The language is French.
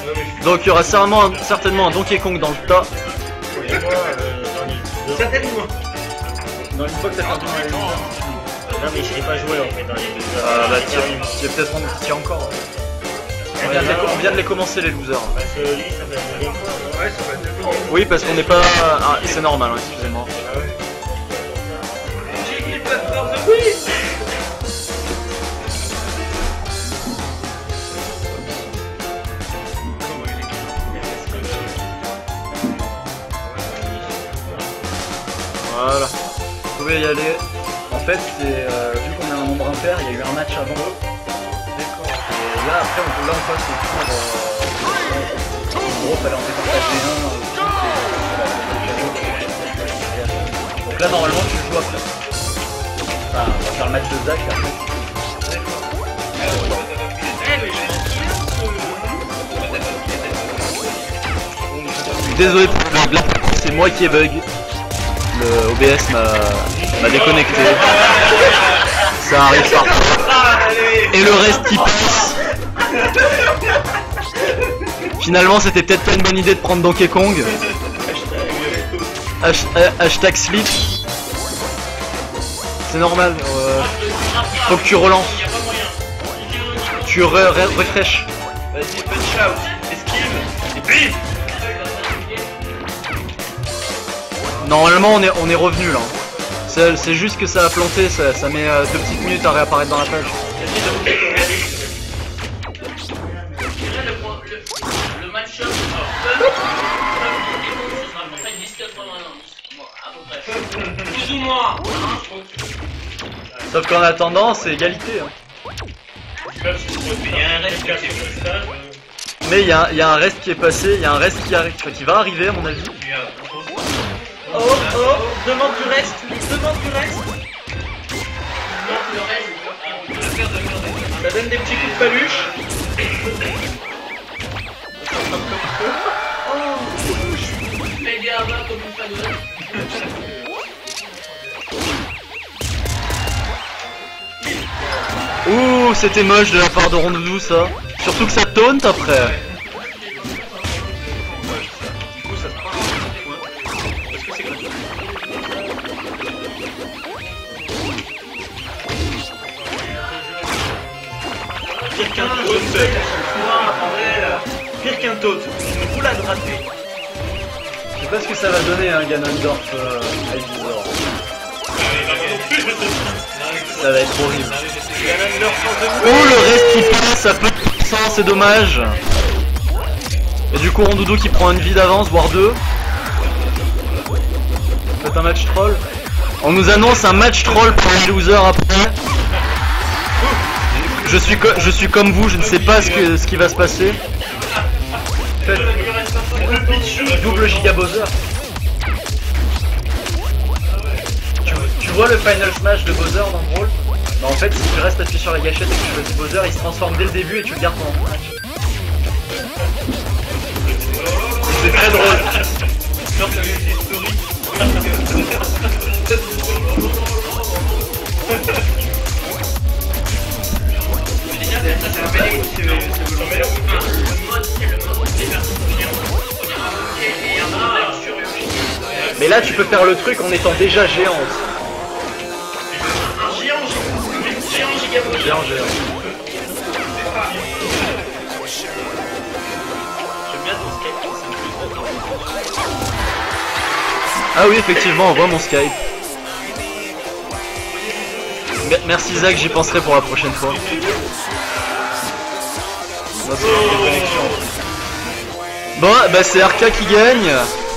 Donc il y aura certainement un Donkey Kong dans le tas. Certainement. Dans une fois que t'as perdu dans les losers. Non mais je l'ai pas joué en fait dans les losers. Ah bah t'y peut-être encore. On vient de les commencer les losers. Parce que lui ça va être une fois. Ouais, ça va être deux fois. Oui parce qu'on n'est pas... Ah, c'est normal, hein, excusez-moi. J'ai dit plateforme de oui. Voilà. Vous pouvez y aller. En fait, c'est vu qu'on a un nombre impair, il y a eu un match avant. Et là, après, on passe au tour. En gros, fallait en départager un. Donc là, normalement, tu joues après. Enfin, on va faire le match de Zach après. Désolé pour le bug, là c'est moi qui ai bug. Le OBS m'a déconnecté. Ça arrive parfois. Et le reste qui passe. Finalement c'était peut-être pas une bonne idée de prendre Donkey Kong. Hashtag slip. C'est normal. Faut que tu relances. Tu refresh. Vas-y, punch out. Esquive. Et bim. Normalement on est revenu là. C'est juste que ça a planté, ça met 2 petites minutes à réapparaître dans la page. Le match-up plus ou moins. Sauf qu'en attendant c'est égalité. Hein. Mais il y a un reste qui est passé, il y a un reste qui va arriver à mon avis. Oh, demande du reste. Ça donne des petits coups de paluche. Fais des abats comme une faneuse. Ouh, c'était moche de la part de Rondoudou ça. Surtout que ça taunt après. Pire qu'un toad. Pire qu'un toad. Une roulade ratée. Je sais pas ce que ça va donner un Ganondorf Ivysaur. Ça va être horrible. Oh le reste qui passe à peu de pourcent, c'est dommage. Et du coup Rondoudou qui prend une vie d'avance, voire 2. Faites un match troll. On nous annonce un match troll pour les losers après. Je suis comme vous, je ne sais pas ce qui va se passer. Faites double Giga Bowser. Tu vois le Final Smash de Bowser dans le rôle? Bah en fait si tu restes appuyé sur la gâchette et que tu choisis Bowser, il se transforme dès le début et tu le gardes pendant le match. C'est très drôle. Mais là tu peux faire le truc en étant déjà géant aussi. Géant. Ah oui effectivement on voit mon Skype. Merci Zach, j'y penserai pour la prochaine fois. Bon bah c'est RK qui gagne.